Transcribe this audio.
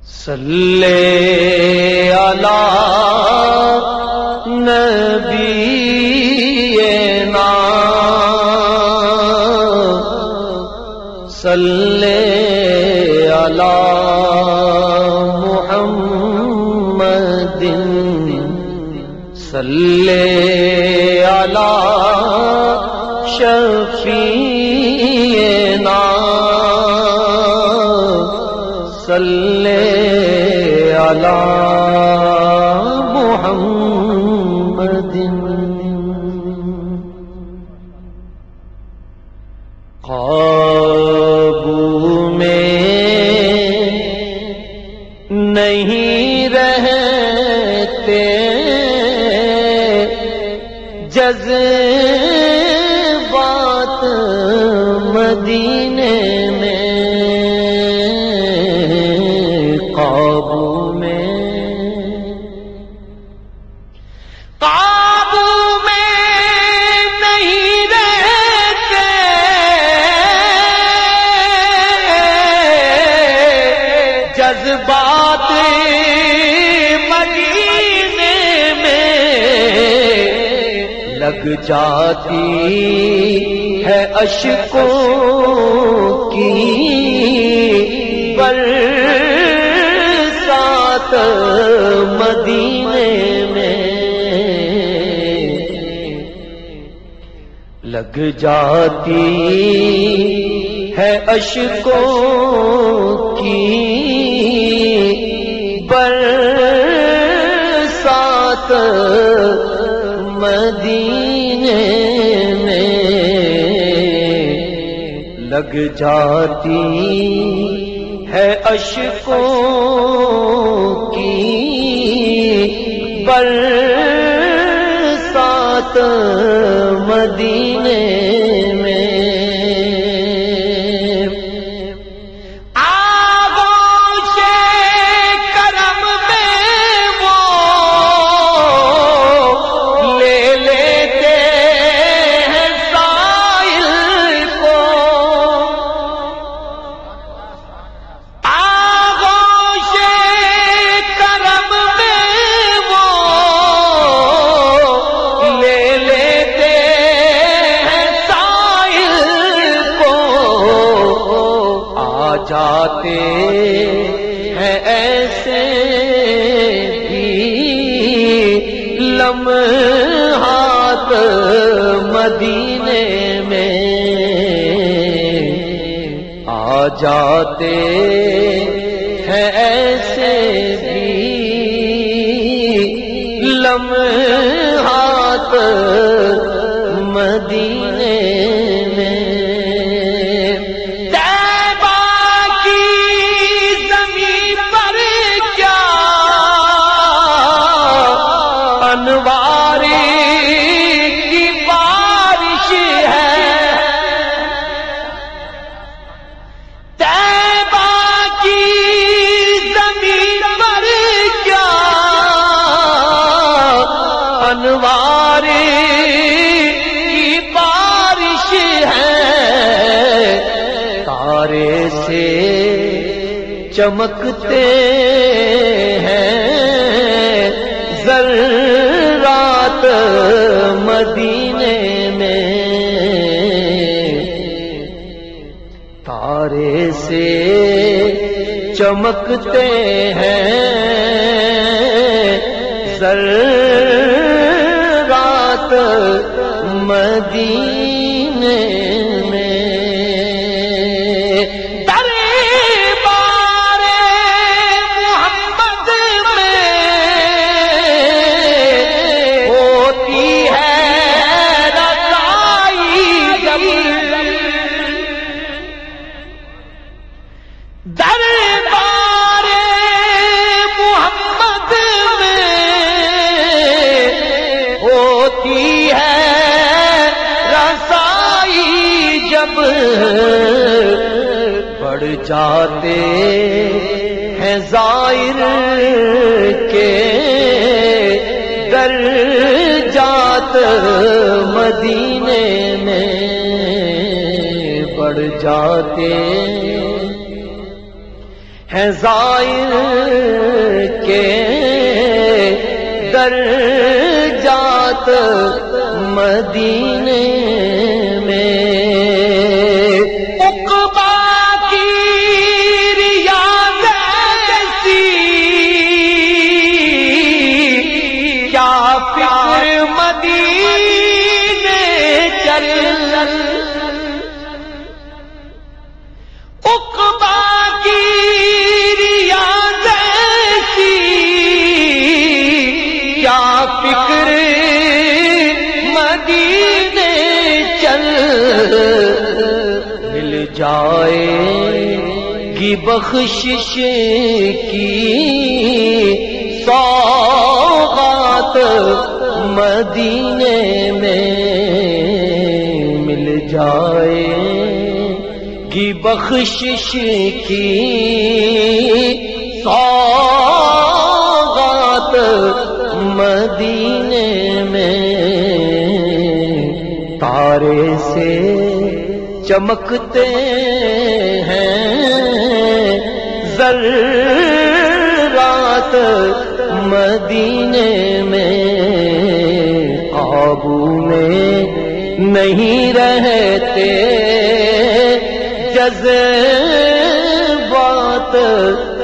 صلی علی نبینا صلی علی محمد صلی علی شفیعنا صلی علی محمد قابو میں نہیں رہتے جذبات مدینے میں، قابو میں نہیں رہتے جذبات مدینے میں، لگ جاتی ہے اشکوں کی برسات مدینے میں، لگ جاتی ہے اشکوں کی برسات مدینے میں، لگ جاتی ہے اشکوں کی برسات مدینے میں۔ جاتے ہیں ایسے بھی لمحات مدینے میں، آ جاتے ہیں ایسے بھی لمحات مدینے میں۔ تارے سے چمکتے ہیں ذرات مدینے میں، تارے سے چمکتے ہیں ذرات مدینے میں۔ بڑھ جاتے ہیں زائر کے درجات مدینے میں، بڑھ جاتے ہیں زائر کے درجات مدینے میں عقبہ کی ریاض ایسی کیا فکر مدینے چل عقبہ کی ریاض ایسی کیا فکر مدینے چل مل جائے گی بخشش کی سوغات مدینے میں مل جائے گی بخشش کی سوغات مدینے میں تارے سے چمکتے ہیں ذرات مدینے میں قابو میں نہیں رہتے جذبات